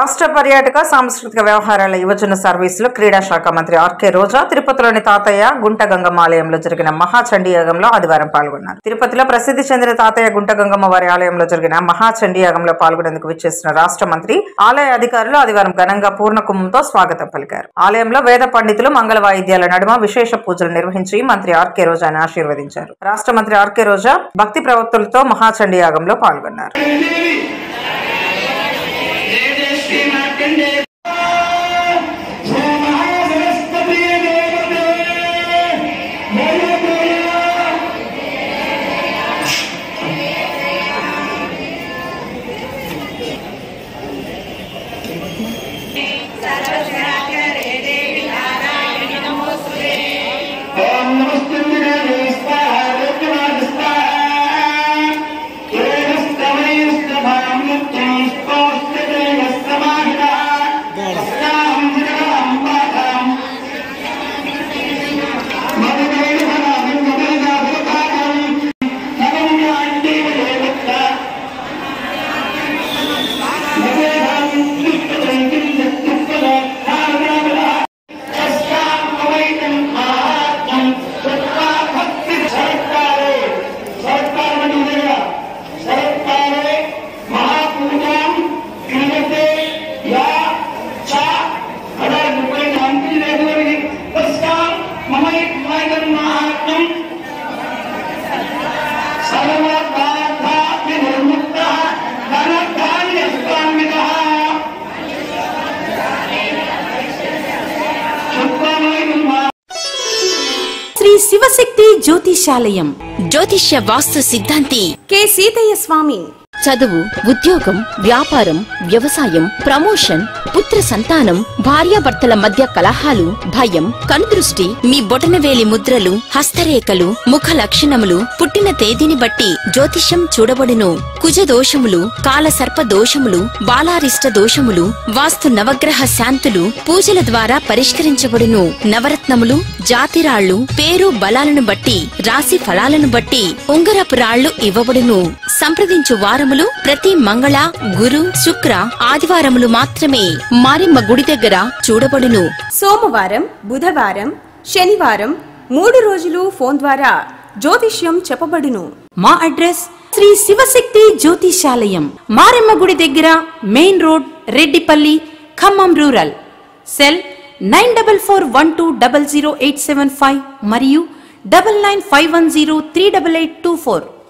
రాష్ట్ర పర్యాటక సాంస్కృతిక వ్యవహారాల యువజన సర్వీసులు క్రీడా శాఖ మంత్రి ఆర్కే రోజా తిరుపతిలోని తాతయ్య గుంట గంగమ్మ ఆలయంలో జరిగిన మహాచండీ యాగంలో ఆదివారం పాల్గొన్నారు. తిరుపతిలో ప్రసిద్ధి చెందిన తాతయ్య గుంట గంగమ్మ వారి ఆలయంలో జరిగిన మహాచండీ యాగంలో పాల్గొనేందుకు విచ్చేసిన రాష్ట్ర మంత్రి ఆలయ అధికారులు ఆదివారం ఘనంగా పూర్ణ కుంభంతో స్వాగతం పలికారు. ఆలయంలో వేద పండితులు మంగళ వాయిద్యాల నడుమ విశేష పూజలు నిర్వహించి మంత్రి ఆర్కే రోజాని ఆశీర్వదించారు. రాష్ట్ర మంత్రి ఆర్కే రోజా భక్తి ప్రవక్తులతో మహాచండీ యాగంలో పాల్గొన్నారు. శ్రీ శివశక్తి జ్యోతిషాలయం జ్యోతిష్య వాస్తు సిద్ధాంతి కె సీతయ్య స్వామి. చదువు, ఉద్యోగం, వ్యాపారం, వ్యవసాయం, ప్రమోషన్, పుత్ర సంతానం, భార్యాభర్తల మధ్య కలహాలు, భయం, కనుదృష్టి, మీ బొటనవేలి ముద్రలు, హస్తరేఖలు, ముఖ లక్షణములు, పుట్టిన తేదీని బట్టి జ్యోతిష్యం చూడబడును. కుజ దోషములు, కాల సర్ప దోషములు, బాలారిష్ట దోషములు, వాస్తు నవగ్రహ శాంతులు పూజల ద్వారా పరిష్కరించబడును. నవరత్నములు, జాతిరాళ్లు, పేరు బలాలను బట్టి, రాశి ఫలాలను బట్టి ఉంగరపు రాళ్లు ఇవ్వబడును. సంప్రదించు వారములు ప్రతి మంగళ, గురు, శుక్ర, ఆదివారములు మాత్రమే మారెమ్మ గుడి దగ్గర చూడబడును. సోమవారం, బుధవారం, శనివారం 3 రోజులు ఫోన్ ద్వారా జ్యోతిష్యం చెప్పబడును. మా అడ్రస్ శ్రీ శివశక్తి జ్యోతిషాలయం, మారెమ్మ గుడి దగ్గర, main road, Reddipalli, Khammam rural. Cell 9441200875 మరియు 9951038824.